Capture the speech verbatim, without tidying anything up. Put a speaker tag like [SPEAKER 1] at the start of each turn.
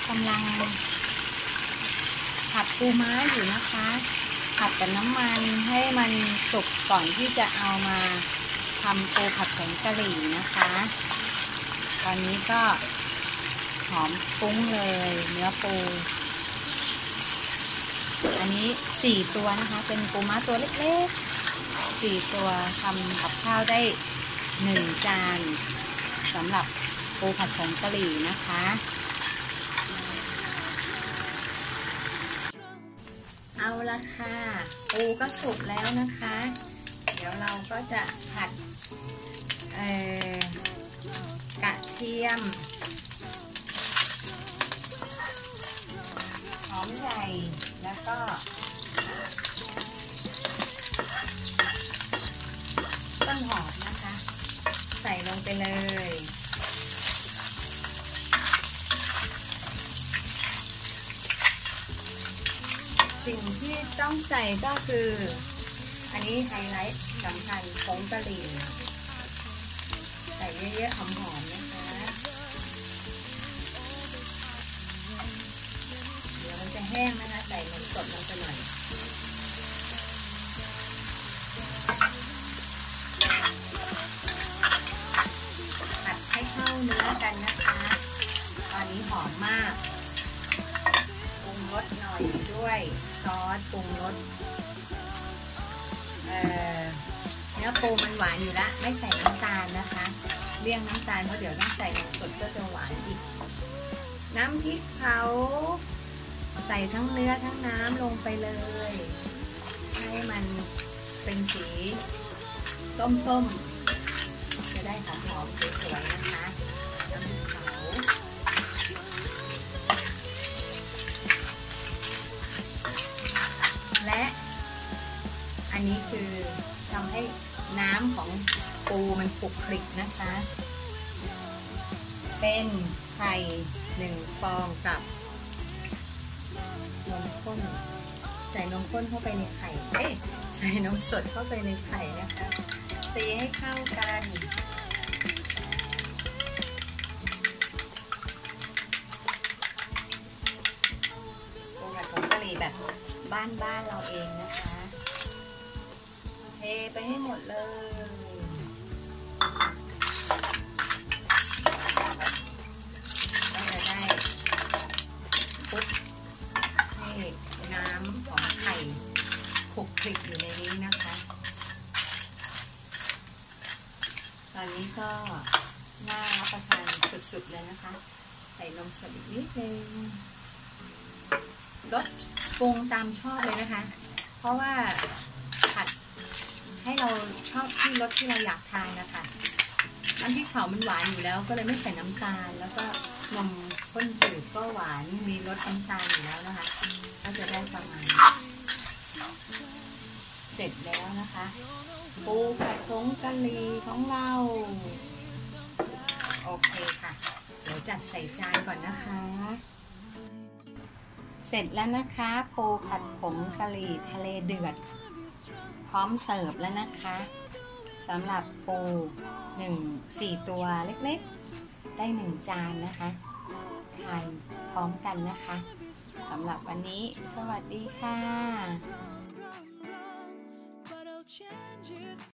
[SPEAKER 1] กำลังผัดปูม้าอยู่นะคะผัดกับน้ำมันให้มันสุกก่อนที่จะเอามาทำปูผัดผงกะหรี่นะคะตอนนี้ก็หอมฟุ้งเลยเนื้อปูอันนี้สี่ตัวนะคะเป็นปูม้าตัวเล็กๆสี่ตัวทำกับข้าวได้หนึ่งจานสำหรับปูผัดผงกะหรี่นะคะเอาละค่ะปูก็สุกแล้วนะคะเดี๋ยวเราก็จะผัดกระเทียมหอมใหญ่แล้วก็ต้นหอมนะคะใส่ลงไปเลยสิ่งที่ต้องใส่ก็คืออันนี้ไฮไลท์สำคัญผงกะหรี่ใส่เยอะๆหอมๆนะคะเดี๋ยวมันจะแห้งนะคะใส่นมสดลงไปหน่อยผัดให้เข้าเนื้อกันนะคะตอนนี้หอมมากปรุงรสหน่อยด้วยซอสปรุงรสเอ่อเนื้อปูมันหวานอยู่แล้วไม่ใส่น้ำตาลนะคะเลี่ยงน้ำตาลเพราะเดี๋ยวต้องใส่นมสดก็จะหวานอีกน้ำพริกเผาใส่ทั้งเนื้อทั้งน้ำลงไปเลยให้มันเป็นสีส้มๆจะได้หอมๆสวยๆนะคะน้ำพริกเผาและอันนี้คือทำให้น้ำของปูมันคลุกคลิกนะคะเป็นไข่หนึ่งฟองกับนมข้นใส่นมข้นเข้าไปในไข่เอ๊ะใส่นมสดเข้าไปในไข่นะคะตีให้เข้ากันปูผัดผงกะหรี่แบบบ้านๆเราเองนะคะเทไปให้หมดเลยก็จะได้คลุกให้น้ำของไข่คลุกคลิกอยู่ในนี้นะคะตอนนี้ก็น่ารับประทานสุดๆเลยนะคะใส่นมสดอีกนิดนึงรสปรุงตามชอบเลยนะคะเพราะว่าผัดให้เราชอบที่รสที่เราอยากทานนะคะน้ำพริกเผามันหวานอยู่แล้วก็เลยไม่ใส่น้ำตาลแล้วก็นมข้นจืดก็หวานมีรสน้ำตาลอยู่แล้วนะคะก็จะได้ประมาณเสร็จแล้วนะคะปูผัดผงกะหรี่ของเราโอเคค่ะเดี๋ยวจัดใส่จานก่อนนะคะเสร็จแล้วนะคะปูผัดผงกะหรี่ทะเลเดือดพร้อมเสิร์ฟแล้วนะคะสำหรับปูหนึ่งสี่ตัวเล็กๆได้หนึ่งจานนะคะทานพร้อมกันนะคะสำหรับวันนี้สวัสดีค่ะ